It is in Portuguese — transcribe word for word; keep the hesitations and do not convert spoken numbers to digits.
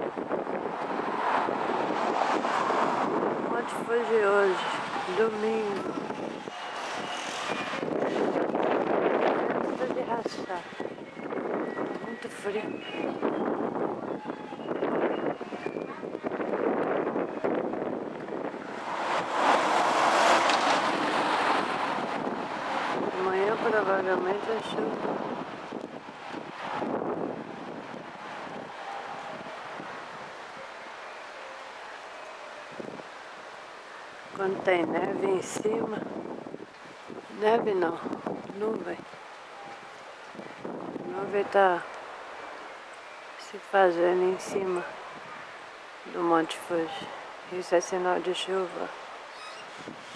Monte Fuji hoje, domingo. Vento de rachar. Muito frio. Amanhã provavelmente é chuva. Quando tem neve em cima, neve não, nuvem. A nuvem está se fazendo em cima do Monte Fuji. Isso é sinal de chuva.